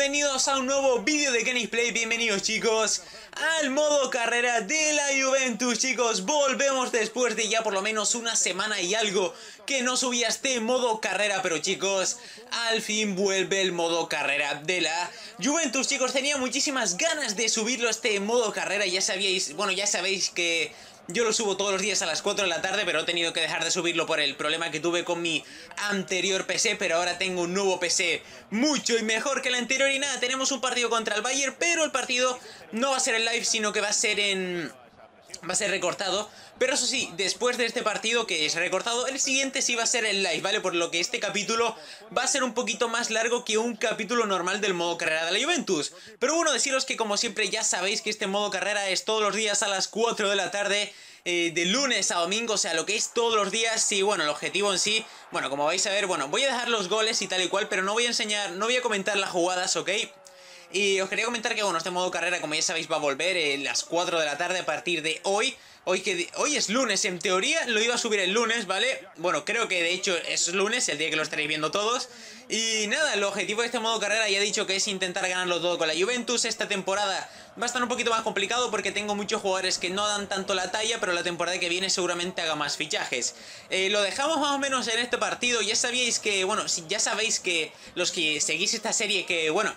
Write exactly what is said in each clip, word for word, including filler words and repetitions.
bienvenidos a un nuevo vídeo de Kenny's Play. Bienvenidos, chicos, al modo carrera de la Juventus. Chicos, volvemos después de ya por lo menos una semana y algo que no subía este modo carrera. Pero chicos, al fin vuelve el modo carrera de la Juventus. Chicos, tenía muchísimas ganas de subirlo este modo carrera. Ya sabíais, bueno, ya sabéis que yo lo subo todos los días a las cuatro de la tarde, pero he tenido que dejar de subirlo por el problema que tuve con mi anterior P C. Pero ahora tengo un nuevo P C mucho y mejor que el anterior. Y nada, tenemos un partido contra el Bayern, pero el partido no va a ser en live, sino que va a ser en... va a ser recortado. Pero eso sí, después de este partido que es recortado, el siguiente sí va a ser el live, ¿vale? Por lo que este capítulo va a ser un poquito más largo que un capítulo normal del modo carrera de la Juventus. Pero bueno, deciros que como siempre ya sabéis que este modo carrera es todos los días a las cuatro de la tarde. Eh, de lunes a domingo, o sea, lo que es todos los días. Y bueno, el objetivo en sí, bueno, como vais a ver, bueno, voy a dejar los goles y tal y cual, pero no voy a enseñar, no voy a comentar las jugadas, ¿ok? Y os quería comentar que, bueno, este modo carrera, como ya sabéis, va a volver a eh, las cuatro de la tarde a partir de hoy. Hoy, que, hoy es lunes, en teoría lo iba a subir el lunes, ¿vale? Bueno, creo que de hecho es lunes, el día que lo estaréis viendo todos. Y nada, el objetivo de este modo carrera ya he dicho que es intentar ganarlo todo con la Juventus. Esta temporada va a estar un poquito más complicado porque tengo muchos jugadores que no dan tanto la talla, pero la temporada que viene seguramente haga más fichajes. Eh, lo dejamos más o menos en este partido. Ya sabíais que, bueno, ya sabéis que los que seguís esta serie que, bueno...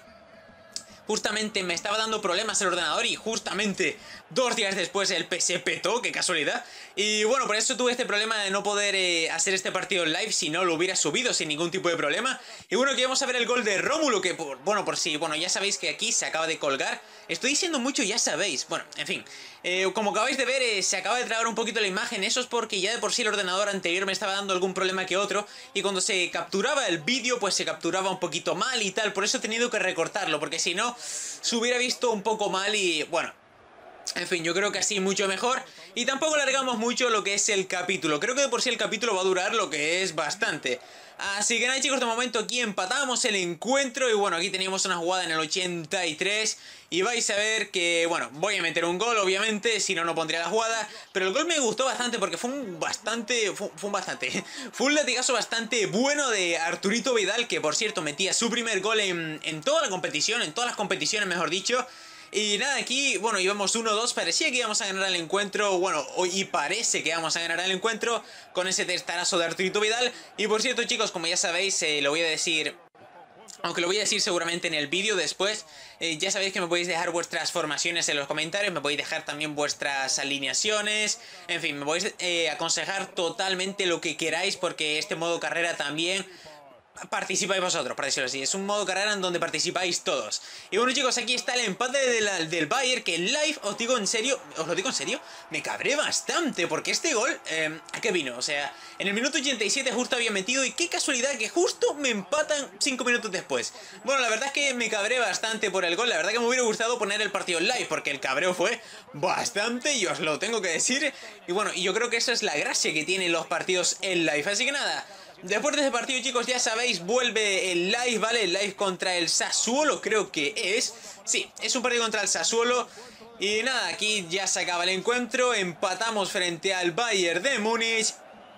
justamente me estaba dando problemas el ordenador y justamente dos días después el P C petó, qué casualidad. Y bueno, por eso tuve este problema de no poder eh, hacer este partido en live, si no lo hubiera subido sin ningún tipo de problema. Y bueno, que vamos a ver el gol de Rómulo, que por, bueno, por si, bueno, ya sabéis que aquí se acaba de colgar. Estoy diciendo mucho, ya sabéis. Bueno, en fin, eh, como acabáis de ver, eh, se acaba de trabar un poquito la imagen. Eso es porque ya de por sí el ordenador anterior me estaba dando algún problema que otro. Y cuando se capturaba el vídeo, pues se capturaba un poquito mal y tal. Por eso he tenido que recortarlo, porque si no... se hubiera visto un poco mal y bueno, en fin, yo creo que así mucho mejor. Y tampoco alargamos mucho lo que es el capítulo. Creo que de por sí el capítulo va a durar lo que es bastante. Así que nada, chicos, de momento aquí empatamos el encuentro. Y bueno, aquí teníamos una jugada en el ochenta y tres. Y vais a ver que, bueno, voy a meter un gol, obviamente, si no, no pondría la jugada. Pero el gol me gustó bastante porque fue un bastante, fue, fue un bastante, fue un latigazo bastante bueno de Arturito Vidal, que por cierto metía su primer gol en, en toda la competición, en todas las competiciones, mejor dicho. Y nada, aquí, bueno, íbamos uno dos, parecía que íbamos a ganar el encuentro, bueno, y parece que vamos a ganar el encuentro con ese testarazo de Arturito Vidal. Y por cierto, chicos, como ya sabéis, eh, lo voy a decir... aunque lo voy a decir seguramente en el vídeo después, eh, ya sabéis que me podéis dejar vuestras formaciones en los comentarios, me podéis dejar también vuestras alineaciones, en fin, me podéis eh, aconsejar totalmente lo que queráis porque este modo carrera también... participáis vosotros, por decirlo así. Es un modo carrera en donde participáis todos. Y bueno, chicos, aquí está el empate de la, del Bayern, que en live, os digo en serio, os lo digo en serio, me cabré bastante, porque este gol, eh, ¿a qué vino? O sea, en el minuto ochenta y siete justo había metido, y qué casualidad que justo me empatan cinco minutos después. Bueno, la verdad es que me cabré bastante por el gol. La verdad que me hubiera gustado poner el partido en live, porque el cabreo fue bastante, y os lo tengo que decir. Y bueno, y yo creo que esa es la gracia que tienen los partidos en live. Así que nada, después de este partido, chicos, ya sabéis, vuelve el live, ¿vale? El live contra el Sassuolo, creo que es. Sí, es un partido contra el Sassuolo. Y nada, aquí ya se acaba el encuentro. Empatamos frente al Bayern de Múnich.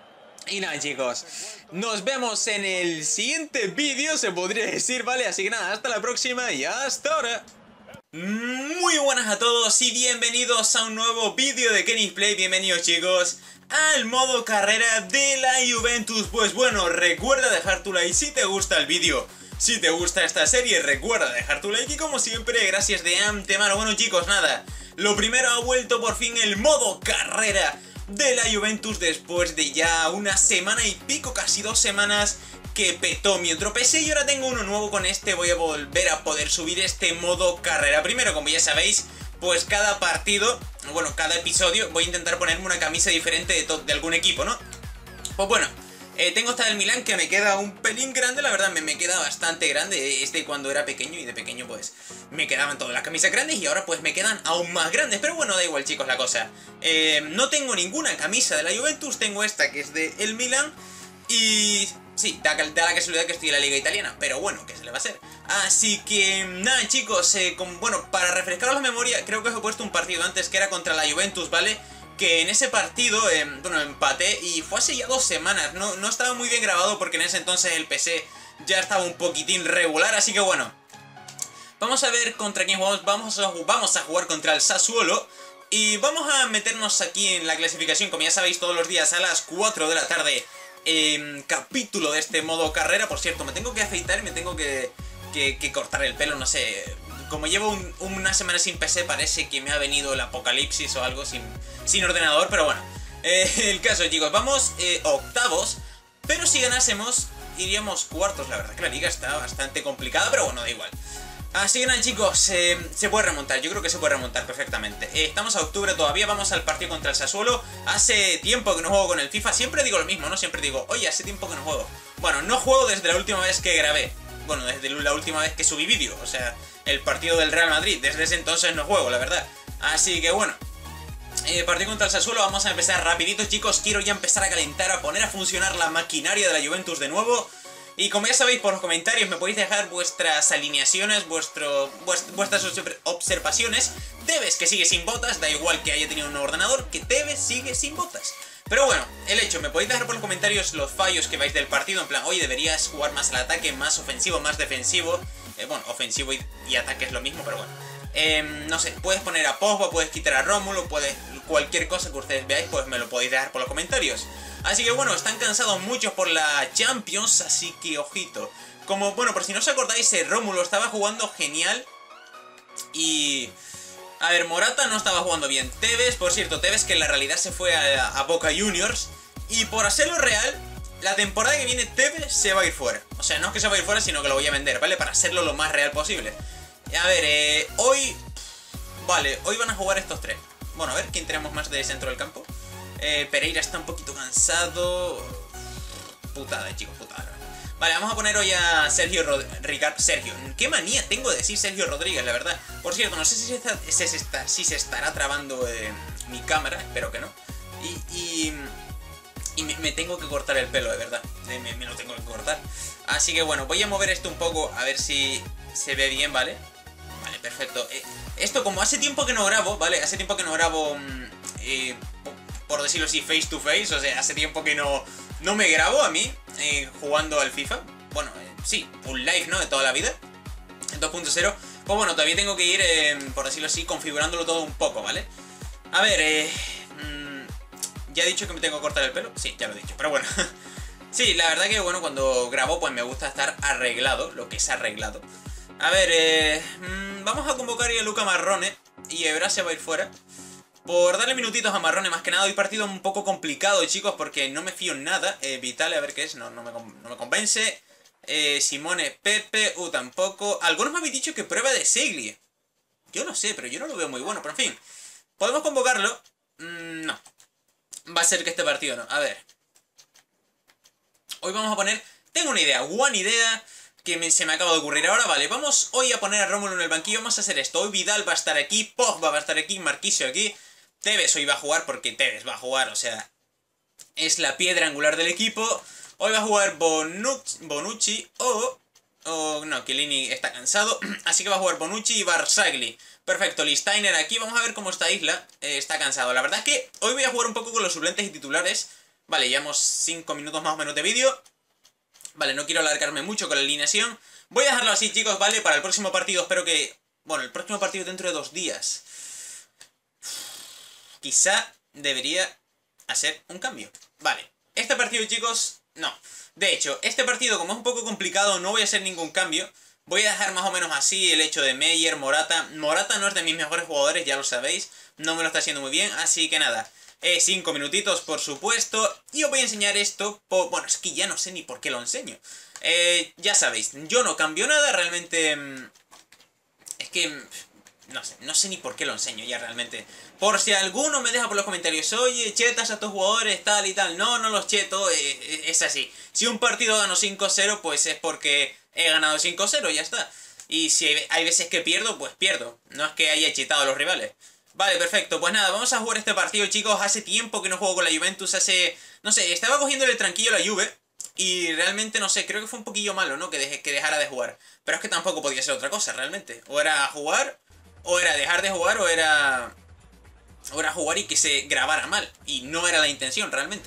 Y nada, chicos, nos vemos en el siguiente vídeo, se podría decir, ¿vale? Así que nada, hasta la próxima y hasta ahora. Muy buenas a todos y bienvenidos a un nuevo vídeo de Kenny's Play. Bienvenidos, chicos, al modo carrera de la Juventus. Pues bueno, recuerda dejar tu like si te gusta el vídeo. Si te gusta esta serie, recuerda dejar tu like y como siempre, gracias de antemano. Bueno, chicos, nada, lo primero, ha vuelto por fin el modo carrera de la Juventus después de ya una semana y pico, casi dos semanas que petó mi otro P C. Y ahora tengo uno nuevo. Con este voy a volver a poder subir este modo carrera. Primero, como ya sabéis, pues cada partido, bueno, cada episodio voy a intentar ponerme una camisa diferente de, de algún equipo, ¿no? Pues bueno, eh, tengo esta del Milan que me queda un pelín grande, la verdad, me, me queda bastante grande. Es de cuando era pequeño y de pequeño pues me quedaban todas las camisas grandes y ahora pues me quedan aún más grandes. Pero bueno, da igual, chicos, la cosa. Eh, no tengo ninguna camisa de la Juventus, tengo esta que es de el Milan y... sí, da, da la casualidad que estoy en la liga italiana, pero bueno, ¿qué se le va a hacer? Así que, nada, chicos, eh, con, bueno, para refrescaros la memoria, creo que os he puesto un partido antes que era contra la Juventus, ¿vale? Que en ese partido, eh, bueno, empaté y fue hace ya dos semanas, no, no estaba muy bien grabado porque en ese entonces el P C ya estaba un poquitín regular, así que bueno, Vamos a ver contra quién jugamos. Vamos a, vamos a jugar contra el Sassuolo. Y vamos a meternos aquí en la clasificación, como ya sabéis, todos los días a las cuatro de la tarde. Eh, capítulo de este modo carrera. Por cierto, me tengo que afeitar y me tengo que, que, que cortar el pelo, no sé. Como llevo un, una semana sin P C, parece que me ha venido el apocalipsis o algo sin, sin ordenador. Pero bueno, eh, el caso, chicos, vamos eh, octavos. Pero si ganásemos, iríamos cuartos. La verdad que la liga está bastante complicada, pero bueno, da igual. Así que nada, chicos, eh, se puede remontar, yo creo que se puede remontar perfectamente. eh, Estamos a octubre todavía, vamos al partido contra el Sassuolo. Hace tiempo que no juego con el FIFA, siempre digo lo mismo, ¿no? Siempre digo, oye, hace tiempo que no juego. Bueno, no juego desde la última vez que grabé. Bueno, desde la última vez que subí vídeo, o sea, el partido del Real Madrid. Desde ese entonces no juego, la verdad. Así que bueno, eh, partido contra el Sassuolo, vamos a empezar rapidito, chicos. Quiero ya empezar a calentar, a poner a funcionar la maquinaria de la Juventus de nuevo. Y como ya sabéis por los comentarios, me podéis dejar vuestras alineaciones, vuestro, vuestras observaciones. Tevez que sigue sin botas, da igual que haya tenido un nuevo ordenador, que Tevez sigue sin botas. Pero bueno, el hecho, me podéis dejar por los comentarios los fallos que vais del partido, en plan, oye, deberías jugar más al ataque, más ofensivo, más defensivo. Eh, bueno, ofensivo y, y ataque es lo mismo, pero bueno. Eh, no sé, puedes poner a Pogba, puedes quitar a Rómulo, puedes, cualquier cosa que ustedes veáis, pues me lo podéis dejar por los comentarios. Así que bueno, están cansados muchos por la Champions, así que ojito. Como, bueno, por si no os acordáis, eh, Rómulo estaba jugando genial. Y... a ver, Morata no estaba jugando bien. Tevez, por cierto, Tevez que en la realidad se fue a, a Boca Juniors. Y por hacerlo real, la temporada que viene Tevez se va a ir fuera. O sea, no es que se va a ir fuera, sino que lo voy a vender, ¿vale? Para hacerlo lo más real posible. A ver, eh, hoy... Vale, hoy van a jugar estos tres. Bueno, a ver, ¿quién tenemos más de centro del campo? Eh, Pereira está un poquito cansado. Putada, chicos, putada. Vale, vamos a poner hoy a Sergio Rodríguez. Sergio, qué manía tengo de decir Sergio Rodríguez, la verdad. Por cierto, no sé si se, está, si se, está, si se estará trabando eh, mi cámara, espero que no. Y, y, y me, me tengo que cortar el pelo, de verdad. Me, me lo tengo que cortar. Así que bueno, voy a mover esto un poco a ver si se ve bien, ¿vale? Vale, perfecto. Eh, esto como hace tiempo que no grabo, ¿vale? Hace tiempo que no grabo... Eh, por decirlo así, face to face, o sea, hace tiempo que no, no me grabo a mí eh, jugando al FIFA. Bueno, eh, sí, un live, ¿no? De toda la vida, dos punto cero. Pues bueno, todavía tengo que ir, eh, por decirlo así, configurándolo todo un poco, ¿vale? A ver, eh... Mmm, ¿ya he dicho que me tengo que cortar el pelo? Sí, ya lo he dicho, pero bueno. Sí, la verdad que, bueno, cuando grabo, pues me gusta estar arreglado, lo que es arreglado. A ver, eh... Mmm, vamos a convocar a Luca Marrone y Evra se va a ir fuera. Por darle minutitos a Marrone, más que nada. Hoy partido un poco complicado, chicos, porque no me fío en nada. eh, Vitale, a ver qué es, no, no, me, no me convence. eh, Simone, Pepe, uh, tampoco. Algunos me habéis dicho que prueba de Segli. Yo no sé, pero yo no lo veo muy bueno. Pero en fin, ¿podemos convocarlo? Mm, no. Va a ser que este partido no. A ver. Hoy vamos a poner... Tengo una idea, buena idea que me, se me acaba de ocurrir ahora. Vale, vamos hoy a poner a Rómulo en el banquillo. Vamos a hacer esto. Hoy Vidal va a estar aquí, Pogba va a estar aquí, Marquisio aquí. Tevez hoy va a jugar porque Tevez va a jugar, o sea, es la piedra angular del equipo. Hoy va a jugar Bonucci, Bonucci o... o no, Chiellini está cansado, así que va a jugar Bonucci y Barzagli. Perfecto, Listainer aquí, vamos a ver cómo está Isla. Eh, está cansado, la verdad es que hoy voy a jugar un poco con los suplentes y titulares. Vale, llevamos cinco minutos más o menos de vídeo. Vale, no quiero alargarme mucho con la alineación. Voy a dejarlo así, chicos, ¿vale? Para el próximo partido espero que... Bueno, el próximo partido dentro de dos días... Quizá debería hacer un cambio. Vale, este partido, chicos, no. De hecho, este partido, como es un poco complicado, no voy a hacer ningún cambio. Voy a dejar más o menos así el hecho de Meyer, Morata. Morata no es de mis mejores jugadores, ya lo sabéis. No me lo está haciendo muy bien, así que nada. Eh, cinco minutitos, por supuesto. Y os voy a enseñar esto. Por... Bueno, es que ya no sé ni por qué lo enseño. Eh, ya sabéis, yo no cambio nada, realmente... Es que... No sé, no sé ni por qué lo enseño ya realmente. Por si alguno me deja por los comentarios, oye, chetas a tus jugadores, tal y tal. No, no los cheto, eh, es así. Si un partido gano cinco cero, pues es porque he ganado cinco cero, ya está. Y si hay, hay veces que pierdo, pues pierdo. No es que haya chetado a los rivales. Vale, perfecto, pues nada, vamos a jugar este partido, chicos. Hace tiempo que no juego con la Juventus, hace... No sé, estaba cogiéndole tranquilo a la Juve. Y realmente, no sé, creo que fue un poquillo malo, ¿no? Que, deje, que dejara de jugar. Pero es que tampoco podía ser otra cosa, realmente. O era jugar... O era dejar de jugar o era... O era jugar y que se grabara mal. Y no era la intención realmente.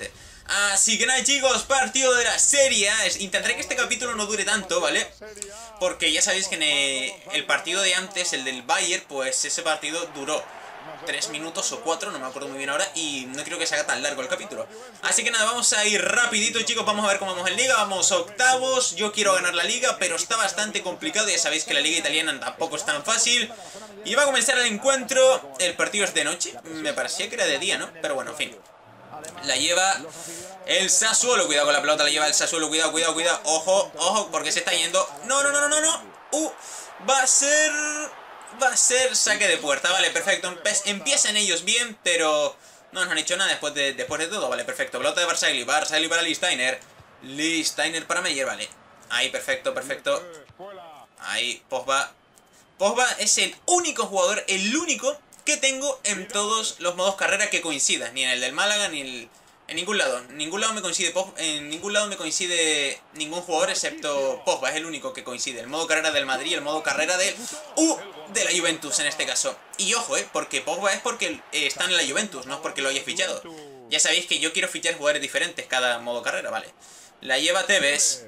Así que nada, chicos, partido de la Serie A. Intentaré que este capítulo no dure tanto, ¿vale? Porque ya sabéis que en el partido de antes, el del Bayern, pues ese partido duró tres minutos o cuatro, no me acuerdo muy bien ahora, y no creo que se haga tan largo el capítulo. Así que nada, vamos a ir rapidito, chicos, vamos a ver cómo vamos en Liga. Vamos octavos, yo quiero ganar la Liga, pero está bastante complicado. Ya sabéis que la Liga italiana tampoco es tan fácil. Y va a comenzar el encuentro. El partido es de noche, me parecía que era de día, ¿no? Pero bueno, en fin. La lleva el Sassuolo, cuidado con la pelota, la lleva el Sassuolo, cuidado, cuidado, cuidado. Ojo, ojo, porque se está yendo. No, no, no, no, no, no. Uh, va a ser... Va a ser saque de puerta, vale, perfecto. Empe empiezan ellos bien, pero no nos han hecho nada después de, después de todo, vale, perfecto. Pelota de Barzagli, Barzagli para Lichtsteiner. Lichtsteiner para Meyer, vale. Ahí, perfecto, perfecto. Ahí, Pogba. Pogba es el único jugador, el único que tengo en todos los modos carrera que coincida. Ni en el del Málaga, ni en el... En ningún lado, en ningún lado me coincide Pogba, en ningún lado me coincide ningún jugador excepto Pogba, es el único que coincide. El modo carrera del Madrid, el modo carrera del uh, de la Juventus en este caso. Y ojo, eh, porque Pogba es porque eh, está en la Juventus, no es porque lo haya fichado. Ya sabéis que yo quiero fichar jugadores diferentes cada modo carrera, vale. La lleva Tevez.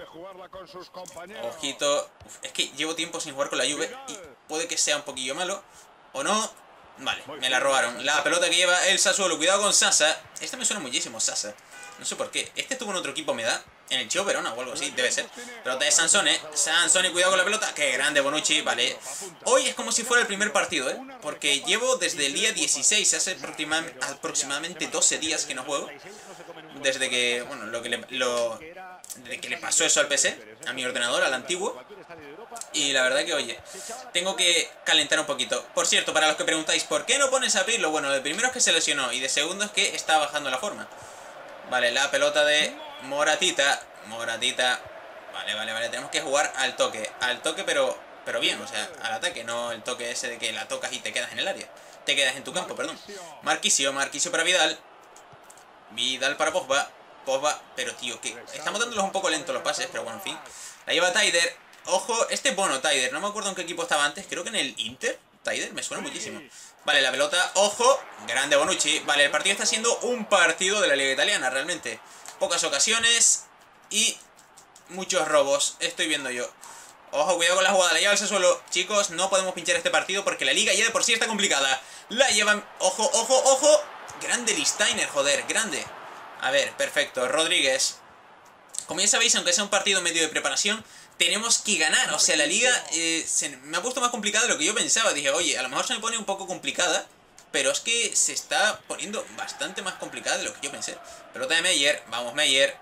Ojito, uf, es que llevo tiempo sin jugar con la Juve y puede que sea un poquillo malo o no. Vale, me la robaron. La pelota que lleva el Sassuolo. Cuidado con Sasa. Esta me suena muchísimo, Sasa. No sé por qué. Este estuvo en otro equipo, me da. En el Chievo Verona o algo así, debe ser. Pelota de Sansone. Sansone, cuidado con la pelota. Qué grande Bonucci, vale. Hoy es como si fuera el primer partido, ¿eh? Porque llevo desde el día dieciséis, hace aproximadamente doce días que no juego. Desde que, bueno, lo que le, lo, desde que le pasó eso al P C, a mi ordenador, al antiguo. Y la verdad que, oye, tengo que calentar un poquito. Por cierto, para los que preguntáis, ¿por qué no pones a Pirlo? Bueno, de primero es que se lesionó y de segundo es que está bajando la forma. Vale, la pelota de Moratita. Moratita. Vale, vale, vale, tenemos que jugar al toque. Al toque, pero, pero bien, o sea, al ataque. No el toque ese de que la tocas y te quedas en el área. Te quedas en tu campo, perdón. Marquisio, Marquisio para Vidal. Vidal para Pogba. Pogba, pero tío, que estamos dándolos un poco lentos los pases, pero bueno, en fin. La lleva Taider. Ojo, este es bueno, Taider. No me acuerdo en qué equipo estaba antes. Creo que en el Inter. Taider, me suena muchísimo. Vale, la pelota. Ojo. Grande Bonucci. Vale, el partido está siendo un partido de la Liga Italiana, realmente. Pocas ocasiones y muchos robos. Estoy viendo yo. Ojo, cuidado con la jugada. La lleva el Sassuolo. Chicos, no podemos pinchar este partido porque la Liga ya de por sí está complicada. La llevan... Ojo, ojo, ojo. Grande Lichtsteiner, joder. Grande. A ver, perfecto. Rodríguez. Como ya sabéis, aunque sea un partido medio de preparación, tenemos que ganar. O sea, la liga eh, se me ha puesto más complicada de lo que yo pensaba. Dije, oye, a lo mejor se me pone un poco complicada, pero es que se está poniendo bastante más complicada de lo que yo pensé. Pelota de Meyer. Vamos, Meyer.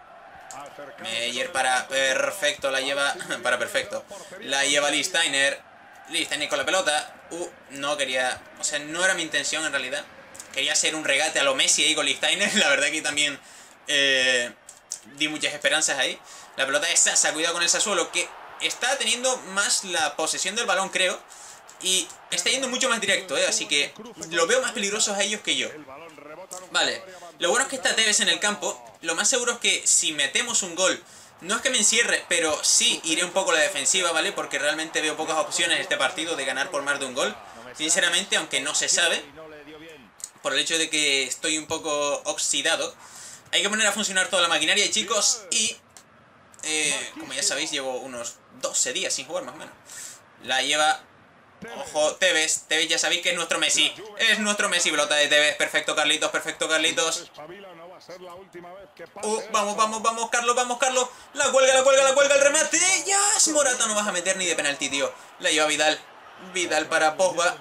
Meyer para perfecto. La lleva... para perfecto. La lleva Lichtsteiner. Lichtsteiner con la pelota. Uh, no quería... O sea, no era mi intención en realidad. Quería hacer un regate a lo Messi ahí con Lichtsteiner. La verdad que también... Eh... di muchas esperanzas ahí. La pelota de Sasa, cuidado con el Sassuolo, que está teniendo más la posesión del balón, creo. Y está yendo mucho más directo, ¿eh? Así que lo veo más peligrosos a ellos que yo. Vale, lo bueno es que está Tevez en el campo. Lo más seguro es que si metemos un gol, no es que me encierre, pero sí iré un poco a la defensiva, ¿vale? Porque realmente veo pocas opciones en este partido de ganar por más de un gol. Sinceramente, aunque no se sabe, por el hecho de que estoy un poco oxidado. Hay que poner a funcionar toda la maquinaria, chicos, y eh, como ya sabéis, llevo unos doce días sin jugar, más o menos. La lleva, ojo, Tevez. Tevez ya sabéis que es nuestro Messi. Es nuestro Messi, pelota de Tevez. Perfecto, Carlitos, perfecto, Carlitos. Uh, vamos, vamos, vamos, Carlos, vamos, Carlos. La cuelga, la cuelga, la cuelga, el remate. ¡Ya! Yes, Morata no vas a meter ni de penalti, tío. La lleva Vidal. Vidal para Pogba.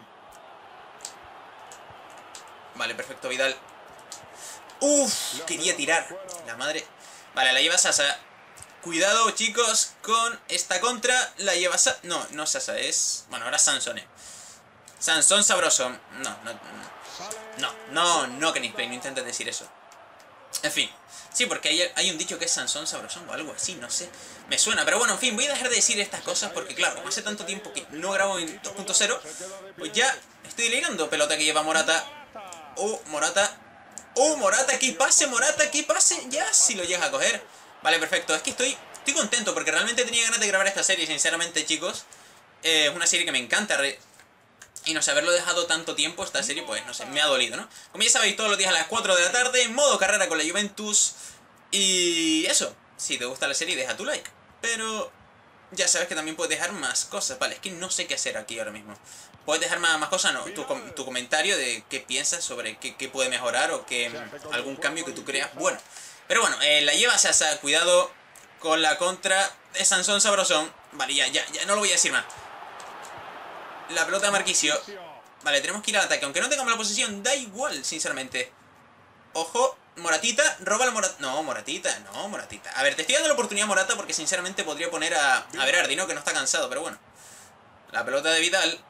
Vale, perfecto, Vidal. Uf, quería tirar. La madre. Vale, la lleva Sasa. Cuidado, chicos, con esta contra. La lleva Sasa. No, no Sasa, es... Bueno, ahora Sansone. Sansón sabroso. No, no, no. No, no, no, Kenny Play, no intentes decir eso. En fin. Sí, porque hay, hay un dicho que es Sansón sabrosón o algo así, no sé. Me suena, pero bueno, en fin, voy a dejar de decir estas cosas porque, claro, como hace tanto tiempo que no grabo en dos punto cero, pues ya estoy ligando. Pelota que lleva Morata. Oh, Morata. Oh, Morata, aquí pase, Morata, aquí pase. Ya, si lo llegas a coger. Vale, perfecto. Es que estoy, estoy contento porque realmente tenía ganas de grabar esta serie, sinceramente, chicos. Eh, es una serie que me encanta. Y no sé, haberlo dejado tanto tiempo esta serie, pues no sé, me ha dolido, ¿no? Como ya sabéis, todos los días a las cuatro de la tarde, modo carrera con la Juventus. Y eso, si te gusta la serie, deja tu like. Pero ya sabes que también puedes dejar más cosas, vale, es que no sé qué hacer aquí ahora mismo. Puedes dejar más, más cosas, no, tu, tu comentario de qué piensas sobre qué, qué puede mejorar o que algún cambio que tú creas bueno. Pero bueno, eh, la lleva Sasa, cuidado con la contra de Sansón Sabrosón. Vale, ya, ya, ya no lo voy a decir más. La pelota de Marquisio. Vale, tenemos que ir al ataque. Aunque no tengamos la posesión, da igual, sinceramente. Ojo, Moratita, roba el Morata. No, Moratita, no, Moratita. A ver, te estoy dando la oportunidad a Morata porque sinceramente podría poner a, a Berardi, ¿no? Que no está cansado, pero bueno. La pelota de Vidal.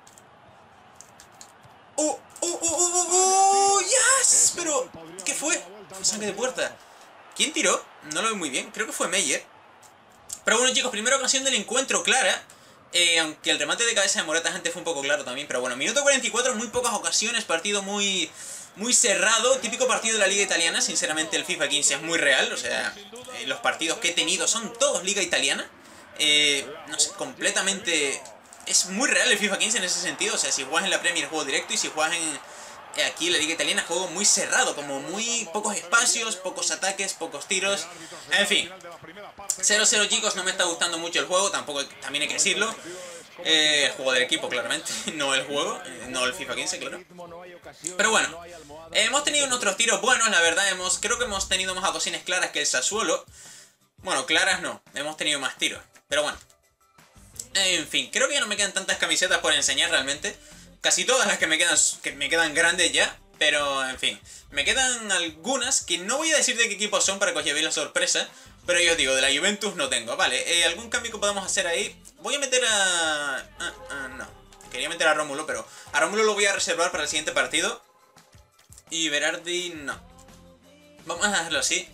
¡Uh! ¡Uh! ¡Uh! ¡Uh! ¡Uh! ¡Yes! Pero, ¿qué fue? Fue saque de puerta. ¿Quién tiró? No lo veo muy bien. Creo que fue Meyer. Pero bueno, chicos, primera ocasión del encuentro clara. Eh, aunque el remate de cabeza de Morata antes fue un poco claro también. Pero bueno, minuto cuarenta y cuatro, muy pocas ocasiones. Partido muy... muy cerrado, típico partido de la Liga Italiana. Sinceramente el FIFA quince es muy real. O sea, eh, los partidos que he tenido son todos Liga Italiana. eh, No sé, completamente... Es muy real el FIFA quince en ese sentido. O sea, si juegas en la Premier juego directo. Y si juegas en... eh, aquí en la Liga Italiana juego muy cerrado. Como muy pocos espacios, pocos ataques, pocos tiros. En fin, cero cero, chicos, no me está gustando mucho el juego. Tampoco, también hay que decirlo. Eh, el juego del equipo, claramente. No el juego, eh, no el FIFA quince, claro. Pero bueno, eh, hemos tenido nuestros tiros buenos, la verdad. hemos Creo que hemos tenido más ocasiones claras que el Sassuolo. Bueno, claras no, hemos tenido más tiros. Pero bueno, en fin, creo que ya no me quedan tantas camisetas por enseñar realmente. Casi todas las que me quedan, que me quedan grandes ya. Pero, en fin, me quedan algunas que no voy a decir de qué equipo son para que os llevéis la sorpresa. Pero yo os digo, de la Juventus no tengo. Vale, eh, algún cambio que podamos hacer ahí. Voy a meter a... Ah, ah, no, quería meter a Rómulo, pero a Rómulo lo voy a reservar para el siguiente partido. Y Berardi no. Vamos a dejarlo así.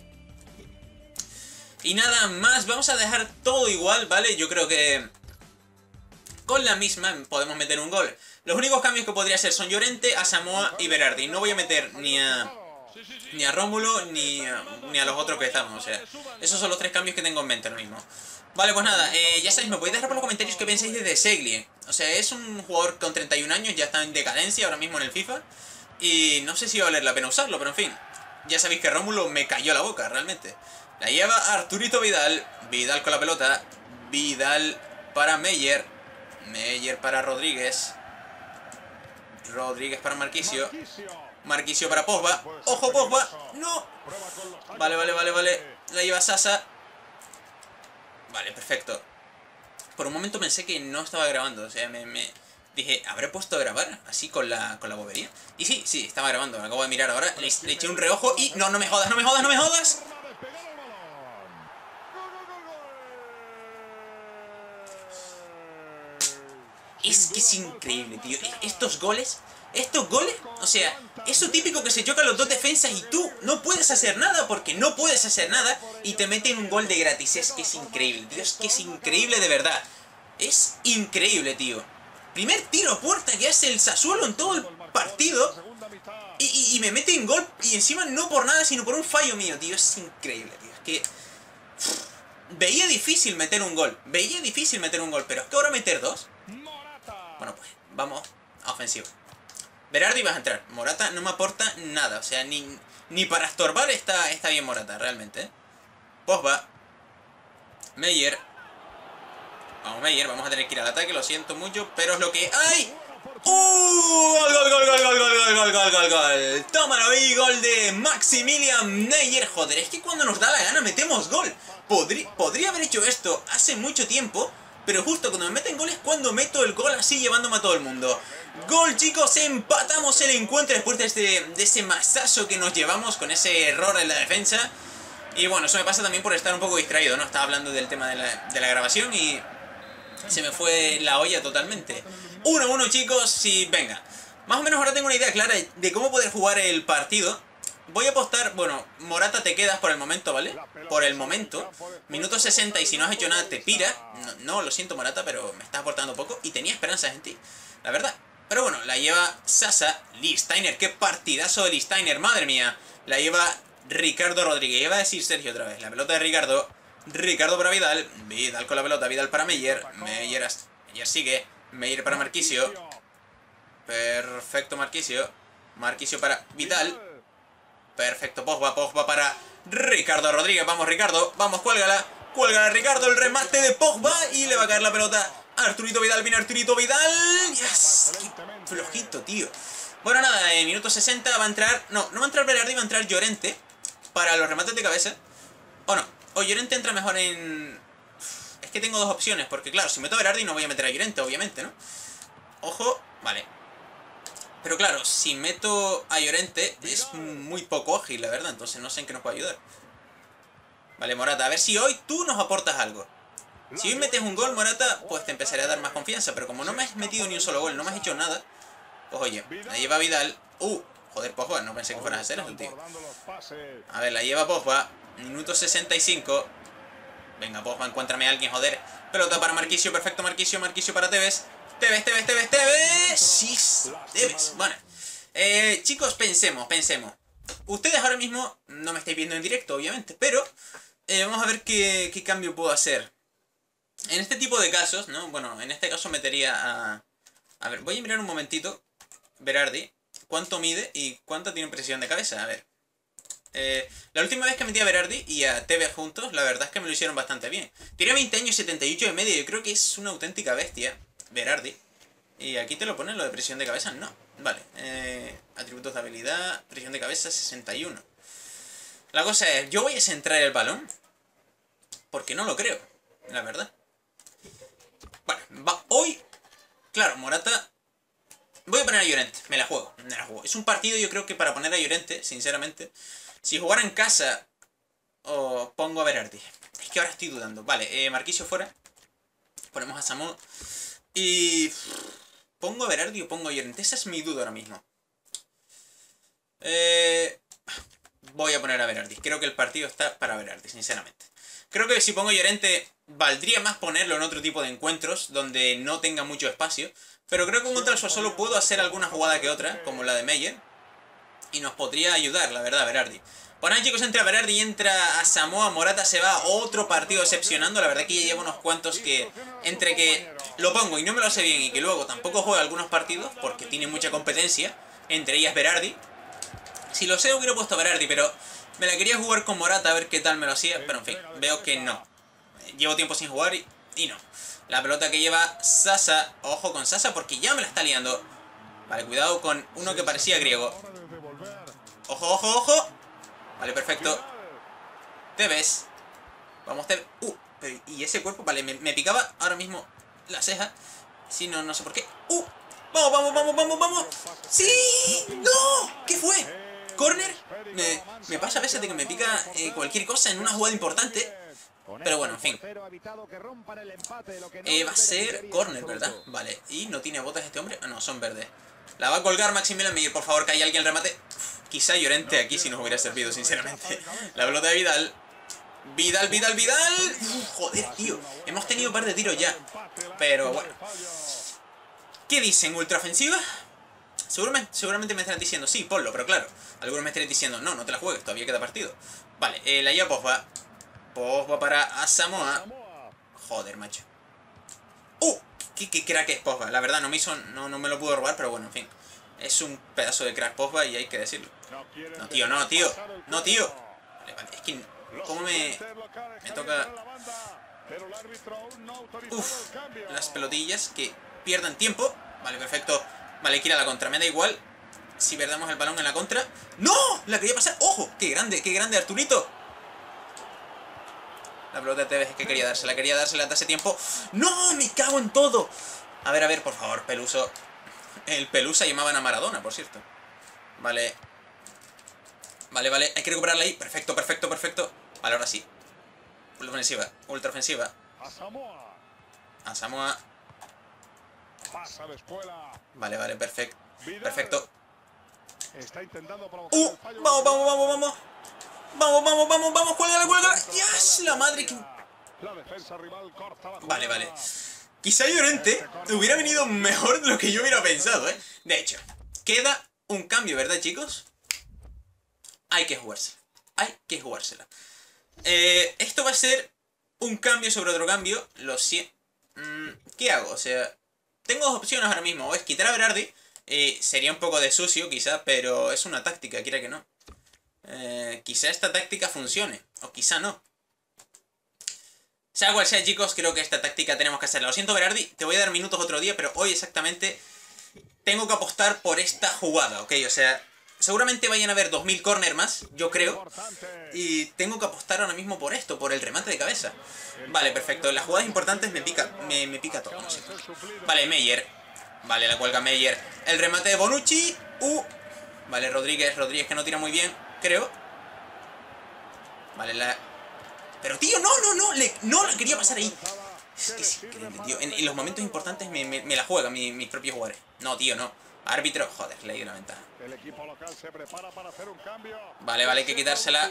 Y nada más, vamos a dejar todo igual, ¿vale? Yo creo que con la misma podemos meter un gol. Los únicos cambios que podría hacer son Llorente, Asamoah y Berardi. No voy a meter ni a... Ni a Rómulo, ni a, ni a los otros que estamos, o sea, esos son los tres cambios que tengo en mente ahora mismo. Vale, pues nada, eh, ya sabéis, me podéis dejar por los comentarios qué pensáis de De Seglie. O sea, es un jugador con treinta y un años, ya está en decadencia ahora mismo en el FIFA. Y no sé si va a valer la pena usarlo, pero en fin. Ya sabéis que Rómulo me cayó la boca, realmente. La lleva Arturito Vidal, Vidal con la pelota, Vidal para Meyer, Meyer para Rodríguez, Rodríguez para Marquisio, Marquisio para Pogba. ¡Ojo, Pogba! ¡No! Vale, vale, vale, vale. La lleva Sasa. Vale, perfecto. Por un momento pensé que no estaba grabando. O sea, me... me... dije, ¿habré puesto a grabar? Así con la, con la bobería. Y sí, sí, estaba grabando. Me acabo de mirar ahora. Le, le eché un reojo y... ¡No, no me jodas, no me jodas, no me jodas! Es que es increíble, tío. Estos goles... Estos goles, o sea, eso típico que se chocan los dos defensas y tú no puedes hacer nada porque no puedes hacer nada y te meten un gol de gratis. Es que es increíble, tío, es que es increíble de verdad. Es increíble, tío. Primer tiro a puerta que hace el Sassuolo en todo el partido y, y, y me meten gol y encima no por nada sino por un fallo mío, tío. Es increíble, tío. Es que... Uff, veía difícil meter un gol, veía difícil meter un gol, pero es que ahora meter dos... Bueno, pues vamos a ofensivo. Berardi vas a entrar. Morata no me aporta nada. O sea, ni, ni para estorbar está, está bien Morata, realmente. ¿eh? Pogba. Meyer. Vamos, Meyer. Vamos a tener que ir al ataque. Lo siento mucho, pero es lo que hay. ¡Uh! ¡Gol, gol, gol, gol, gol, gol, gol, gol, gol, gol, gol! ¡Tómalo ahí! Gol de Maximilian Meyer. Joder, es que cuando nos da la gana metemos gol. Podrí, podría haber hecho esto hace mucho tiempo, pero justo cuando me meten goles cuando meto el gol así llevándome a todo el mundo. Gol, chicos, empatamos el encuentro después de, este, de ese masazo que nos llevamos con ese error en la defensa. Y bueno, eso me pasa también por estar un poco distraído, ¿no? Estaba hablando del tema de la, de la grabación y se me fue la olla totalmente. uno a uno, chicos, y venga. Más o menos ahora tengo una idea clara de cómo poder jugar el partido. Voy a apostar, bueno, Morata te quedas por el momento, ¿vale? Por el momento. Minuto sesenta y si no has hecho nada te pira. No, no, lo siento Morata, pero me estás aportando poco y tenía esperanzas en ti, la verdad. Pero bueno, la lleva Sasa, Lichtsteiner, qué partidazo de Lichtsteiner, madre mía. La lleva Ricardo Rodríguez, iba a decir Sergio otra vez. La pelota de Ricardo, Ricardo para Vidal, Vidal con la pelota, Vidal para Meyer, Meyer, Meyer sigue, Meyer para Marquisio. Perfecto, Marquisio. Marquisio para Vidal. Perfecto, Pogba, Pogba para Ricardo Rodríguez. Vamos, Ricardo, vamos, cuélgala. Cuélgala, Ricardo, el remate de Pogba. Y le va a caer la pelota a Arturito Vidal. Viene Arturito Vidal. Yes, qué flojito, tío. Bueno, nada, en minuto sesenta va a entrar... No, no va a entrar Berardi, va a entrar Llorente para los remates de cabeza. ¿O no? O Llorente entra mejor en... Es que tengo dos opciones, porque claro, si meto a Berardi no voy a meter a Llorente, obviamente, ¿no? Ojo, vale. Pero claro, si meto a Llorente es muy poco ágil, la verdad, entonces no sé en qué nos puede ayudar. Vale, Morata, a ver si hoy tú nos aportas algo. Si hoy metes un gol, Morata, pues te empezaré a dar más confianza, pero como no me has metido ni un solo gol, no me has hecho nada... Pues oye, la lleva Vidal. Uh, joder, Pogba, no pensé que fueras a hacer eso, tío. A ver, la lleva Pogba. Minuto sesenta y cinco. Venga, Pogba, encuéntrame a alguien, joder. Pelota para Marquisio, perfecto, Marquisio, Marquisio para Tevez. Tevez, Tevez, Tevez, Tevez. Sí, Tevez. Bueno, eh, chicos, pensemos, pensemos. Ustedes ahora mismo no me estáis viendo en directo, obviamente, pero eh, vamos a ver qué, qué cambio puedo hacer. En este tipo de casos, ¿no? Bueno, en este caso metería a... A ver, voy a mirar un momentito. Berardi, ¿cuánto mide y cuánta tiene presión de cabeza? A ver. Eh, la última vez que metí a Berardi y a Tevez juntos, la verdad es que me lo hicieron bastante bien. Tiene veinte años, setenta y ocho de media. Yo creo que es una auténtica bestia, Berardi. Y aquí te lo ponen lo de presión de cabeza, no. Vale. Eh, atributos de habilidad, presión de cabeza, sesenta y uno. La cosa es, yo voy a centrar el balón porque no lo creo, la verdad. Vale, va hoy. Claro, Morata. Voy a poner a Llorente, me la juego, me la juego. Es un partido, yo creo que para poner a Llorente, sinceramente. Si jugara en casa, o pongo a Berardi. Es que ahora estoy dudando. Vale, eh, Marquisio fuera. Ponemos a Samu. Y... ¿Pongo a Berardi o pongo a Llorente? Esa es mi duda ahora mismo. Eh... Voy a poner a Berardi. Creo que el partido está para Berardi, sinceramente. Creo que si pongo Llorente, valdría más ponerlo en otro tipo de encuentros, donde no tenga mucho espacio. Pero creo que contra el Sassuolo puedo hacer alguna jugada que otra, como la de Meyer. Y nos podría ayudar, la verdad, Berardi. Bueno, chicos, entra Berardi y entra a Samoa. Morata se va a otro partido decepcionando. La verdad que ya llevo unos cuantos que... Entre que lo pongo y no me lo hace bien y que luego tampoco juega algunos partidos, porque tiene mucha competencia, entre ellas Berardi. Si lo sé hubiera puesto a Berardi, pero me la quería jugar con Morata a ver qué tal me lo hacía. Pero en fin, veo que no. Llevo tiempo sin jugar y, y no. La pelota que lleva Sasa. Ojo con Sasa porque ya me la está liando. Vale, cuidado con uno que parecía griego. Ojo, ojo, ojo. Vale, perfecto. Tevez. Vamos, Tevez. Uh, pero y ese cuerpo, vale, me, me picaba ahora mismo la ceja. Sí, no, no sé por qué. Uh, vamos, vamos, vamos, vamos, vamos. ¡Sí! ¡No! ¿Qué fue? ¿Corner? Me, me pasa a veces de que me pica eh, cualquier cosa en una jugada importante. Pero bueno, en fin. Eh, va a ser corner, ¿verdad? Vale. ¿Y no tiene botas este hombre? Ah, no, son verdes. La va a colgar Maximilian Meyer. Por favor, que haya alguien remate. Uf, quizá Llorente aquí si nos hubiera servido, sinceramente. La pelota de Vidal. Vidal, Vidal, Vidal. Uf, joder, tío. Hemos tenido un par de tiros ya. Pero bueno. ¿Qué dicen? ¿Ultraofensiva? Seguramente, seguramente me estarán diciendo, sí, ponlo, pero claro. Algunos me estarán diciendo, no, no te la juegues, todavía queda partido. Vale, eh, la lleva Pogba. Pogba para Asamoah. Joder, macho. ¡Uh! ¿Qué, qué crack es Pogba? La verdad, no me hizo. No, no me lo pudo robar, pero bueno, en fin. Es un pedazo de crack Pogba y hay que decirlo. No, tío, no, tío. No, tío. Vale, vale. Es que. ¿Cómo me. Me toca. Uf. Las pelotillas que pierdan tiempo. Vale, perfecto. Vale, hay que ir a la contra. Me da igual si perdamos el balón en la contra. ¡No! La quería pasar. ¡Ojo! ¡Qué grande! ¡Qué grande, Arturito! La pelota de Tevez que quería dársela, quería dársela hasta hace tiempo. ¡No! ¡Me cago en todo! A ver, a ver, por favor, Peluso. El Pelusa llamaban a Maradona, por cierto. Vale. Vale, vale, hay que recuperarla ahí. Perfecto, perfecto, perfecto. Vale, ahora sí. Ultra ofensiva, ultra ofensiva. A Samoa. Vale, vale, perfecto. Perfecto. ¡Uh! ¡Vamos, vamos, vamos, vamos! Vamos, vamos, vamos, vamos, cuélgala, cuélgala. ¡Yes! La madre que... Vale, vale. Quizá Llorente hubiera venido mejor de lo que yo hubiera pensado, ¿eh? De hecho, queda un cambio, ¿verdad, chicos? Hay que jugársela. Hay que jugársela. Eh, esto va a ser un cambio sobre otro cambio. Lo siento. ¿Qué hago? O sea, tengo dos opciones ahora mismo. O es quitar a Berardi, Y sería un poco de sucio quizá, pero es una táctica, quiera que no. Eh, quizá esta táctica funcione, o quizá no. Sea cual sea, chicos, creo que esta táctica tenemos que hacerla. Lo siento, Berardi, te voy a dar minutos otro día, pero hoy exactamente tengo que apostar por esta jugada, ¿ok? O sea, seguramente vayan a haber dos mil corner más, yo creo. Y tengo que apostar ahora mismo por esto, por el remate de cabeza. Vale, perfecto. Las jugadas importantes me pica, me, me pica todo, no sé. Vale, Meyer. Vale, la cuelga Meyer. El remate de Bonucci. Uh. Vale, Rodríguez. Rodríguez que no tira muy bien, creo. Vale, la... Pero, tío, no, no, no. Le... No la quería pasar ahí. Es que es increíble, tío. En, en los momentos importantes me, me, me la juegan mi, mis propios jugadores. No, tío, no. Árbitro. Joder, le di la ventaja. Vale, vale, hay que quitársela.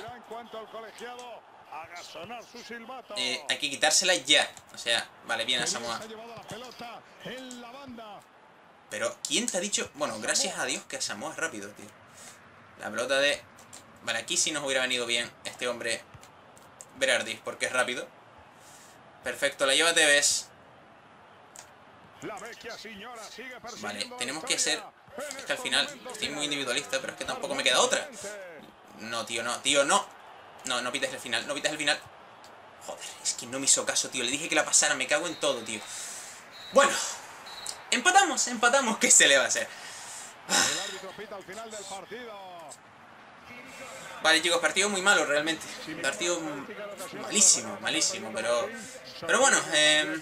Eh, hay que quitársela ya. O sea, vale, bien a Samoa. Pero, ¿quién te ha dicho? Bueno, gracias a Dios que Samoa es rápido, tío. La pelota de... Vale, aquí sí nos hubiera venido bien este hombre Berardi, porque es rápido. Perfecto, la lleva Tevez. Vale, tenemos que hacer... Es que al final estoy muy individualista, pero es que tampoco me queda otra. No, tío, no, tío, no. No, no pites el final, no pites el final. Joder, es que no me hizo caso, tío. Le dije que la pasara, me cago en todo, tío. Bueno, empatamos, empatamos. ¿Qué se le va a hacer? Vale, chicos, partido muy malo realmente. Partido malísimo, malísimo, pero... Pero bueno, eh...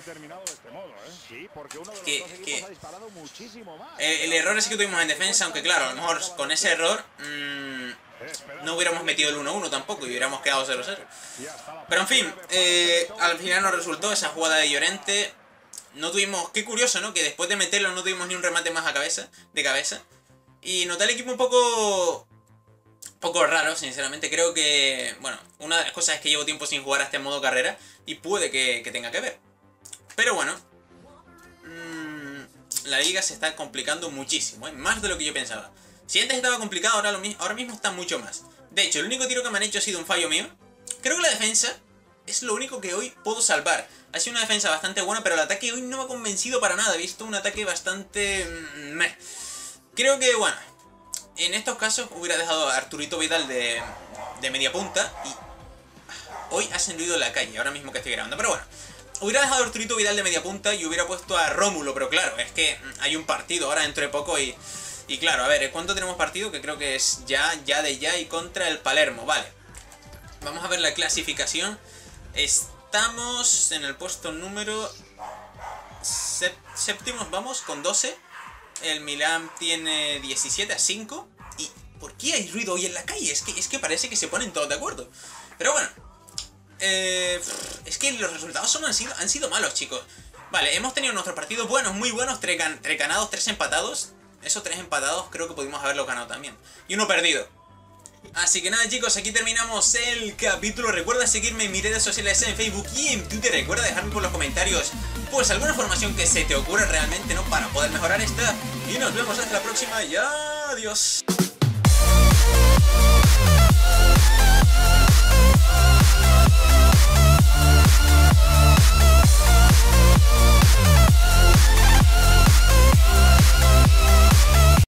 que, que... El, el error es que tuvimos en defensa, aunque claro, a lo mejor con ese error... Mmm, no hubiéramos metido el uno uno tampoco y hubiéramos quedado cero cero. Pero en fin, eh, al final nos resultó esa jugada de Llorente. No tuvimos... Qué curioso, ¿no? Que después de meterlo no tuvimos ni un remate más a cabeza, de cabeza. Y noté el equipo un poco... poco raro, sinceramente. Creo que... Bueno, una de las cosas es que llevo tiempo sin jugar a este modo carrera y puede que, que tenga que ver. Pero bueno, mmm, la liga se está complicando muchísimo, ¿eh? Más de lo que yo pensaba. Si antes estaba complicado, ahora, lo mi ahora mismo está mucho más. De hecho, el único tiro que me han hecho ha sido un fallo mío. Creo que la defensa es lo único que hoy puedo salvar. Ha sido una defensa bastante buena, pero el ataque hoy no me ha convencido para nada. He visto un ataque bastante... Meh. Creo que, bueno, en estos casos hubiera dejado a Arturito Vidal de, de media punta. Y hoy ha salido la calle, ahora mismo que estoy grabando. Pero bueno, hubiera dejado a Arturito Vidal de media punta y hubiera puesto a Rómulo. Pero claro, es que hay un partido ahora dentro de poco y... Y claro, a ver, ¿cuánto tenemos partido? Que creo que es ya, ya de ya y contra el Palermo, vale. Vamos a ver la clasificación. Estamos en el puesto número séptimo, vamos, con doce. El Milán tiene diecisiete a cinco. ¿Y por qué hay ruido hoy en la calle? Es que, es que parece que se ponen todos de acuerdo. Pero bueno, eh, es que los resultados son, han, sido, han sido malos, chicos. Vale, hemos tenido nuestros partidos buenos, muy buenos, tres, gan tres ganados, tres empatados. Esos tres empatados creo que pudimos haberlo ganado también. Y uno perdido. Así que nada, chicos, aquí terminamos el capítulo. Recuerda seguirme en mis redes sociales en Facebook y en Twitter. Recuerda dejarme por los comentarios pues alguna información que se te ocurra realmente, ¿no? Para poder mejorar esta. Y nos vemos hasta la próxima y adiós.